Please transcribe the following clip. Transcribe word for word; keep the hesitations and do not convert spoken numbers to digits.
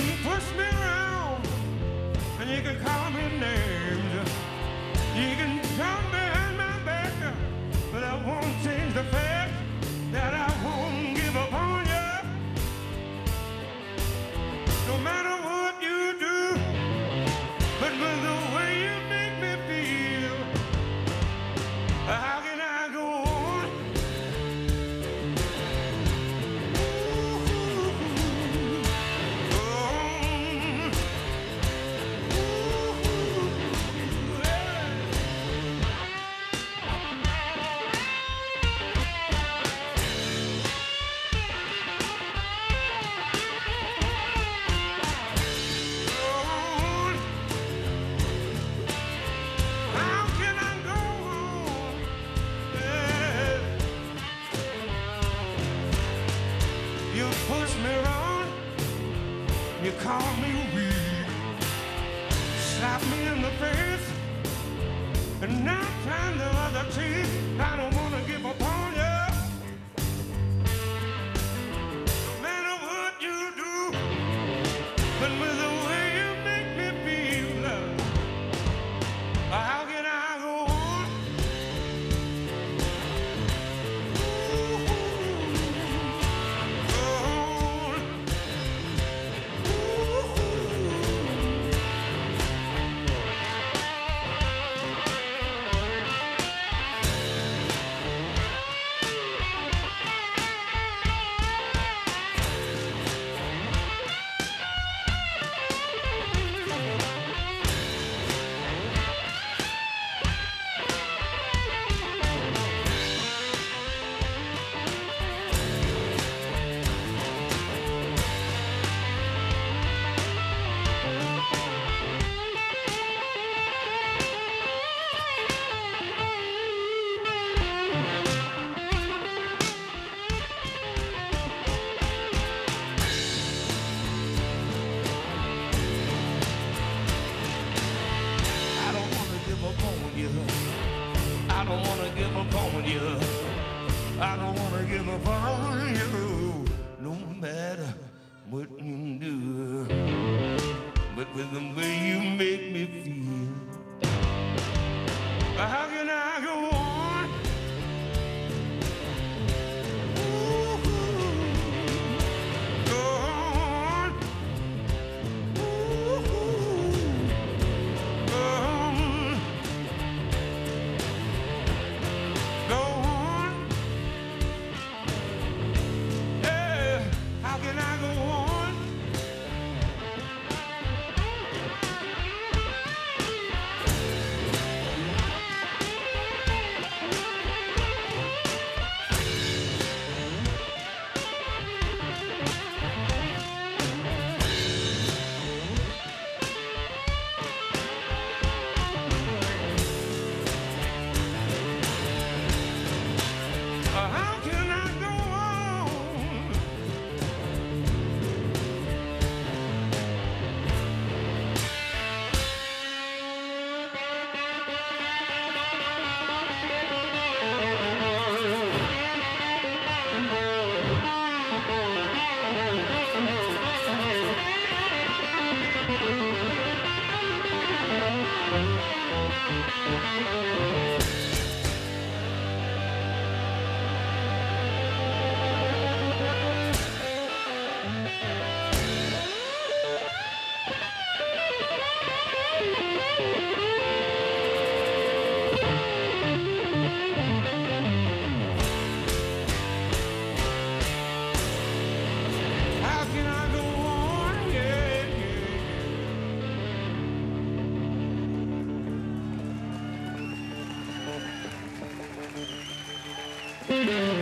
push me around, and you can call me names. You can talk behind my back, but I won't change the fact that I won't give up on you. No matter what you do, but with the way you make me feel, how can I go on? Ooh, on. Ooh, yeah. On. How can I go on? Yeah. You push me around, you call me weak, slap me in the face, and now time the other cheek. I don't wanna give up on you. No matter what you do, but with the way you make me feel, love, how can I go on? Ooh, go on. I don't wanna give up on you. I don't wanna give up on you. I don't wanna give up on you. No matter what you do, but with the way you make me feel, how can I go on? Ooh, go on. Ooh, go on. Go on. Yeah, how can I go on? Uh, How can I go on? How can I go on? Yeah, yeah, yeah.